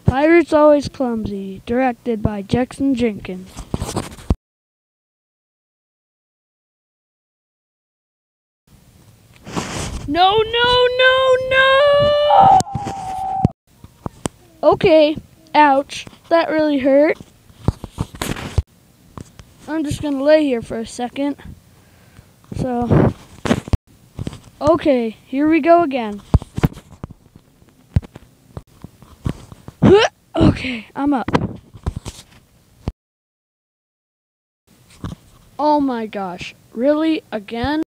Pirates Always Clumsy, directed by Jackson Jenkins. No, no, no, no! Okay, ouch, that really hurt. I'm just gonna lay here for a second. So, okay, here we go again. Okay, I'm up. Oh my gosh, really? Again?